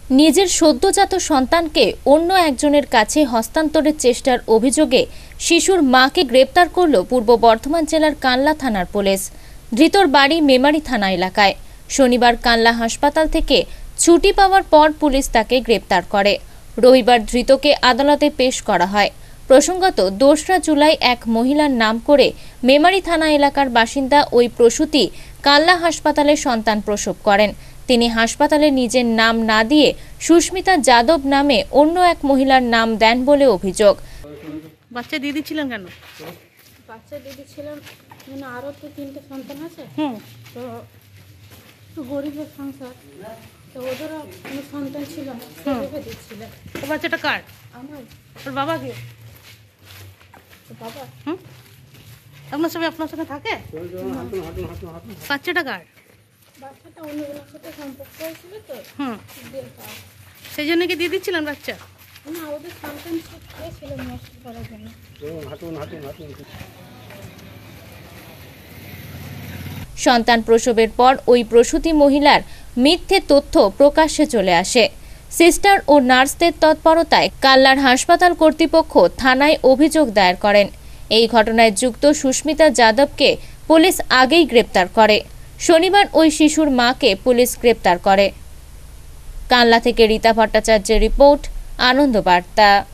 নিজের সদ্যজাত সন্তানকে অন্য একজনের কাছে হস্তান্তরের চেষ্টার অভিযোগে শিশুর মাকে গ্রেপ্তার করল পূর্ব বর্ধমান জেলার কানলা থানার পুলিশ। ধৃতর বাড়ি মেমারি থানা এলাকায়। শনিবার কানলা হাসপাতাল থেকে ছুটি পাওয়ার পর পুলিশ তাকে গ্রেপ্তার করে। রবিবার ধৃতকে আদালতে পেশ করা হয়। প্রসঙ্গত 2রা জুলাই এক মহিলার নাম করে মেমারি থানা এলাকার বাসিন্দা ওই প্রসূতি কানলা হাসপাতালে সন্তান প্রসব করেন। তিনি হাসপাতালে নিজের নাম না দিয়ে সুস্মিতা যাদব নামে অন্য এক মহিলার নাম দেন বলে অভিযোগ। বাচ্চা দিয়ে দিচ্ছিলেন কেন? বাচ্চা দিয়ে দিচ্ছিলাম মানে আরও তো 3টে সন্তান আছে, তো একটু গরিবের সংসার, তো ওদেরও কোনো সন্তান ছিল না, সেভাবে দিচ্ছিলাম। ও বাচ্চাটা কার? আমার ওর বাবা কি? বাবা আপনার সঙ্গে থাকে? বাচ্চাটা কার? বাচ্চাটা অন্যজনের সাথে সম্পর্ক হয়েছিল, তো দিয়ে পাওয়া। সেই জন্য কি দিয়ে দিচ্ছিলেন বাচ্চা? না, ওদের সন্তান ছিল নষ্ট করার জন্য। সন্তান প্রসবের পর ওই প্রসূতি মহিলার মিথ্যে তথ্য প্রকাশ্যে চলে আসে। সিস্টার ও নার্সদের তৎপরতায় কাল্লার হাসপাতাল কর্তৃপক্ষ থানায় অভিযোগ দায়ের করেন। এই ঘটনায় যুক্ত সুস্মিতা যাদবকে পুলিশ আগেই গ্রেপ্তার করে। শনিবার ওই শিশুর মাকে পুলিশ গ্রেপ্তার করে। কানলা থেকে রীতা ভট্টাচার্যের রিপোর্ট, আনন্দ বার্তা।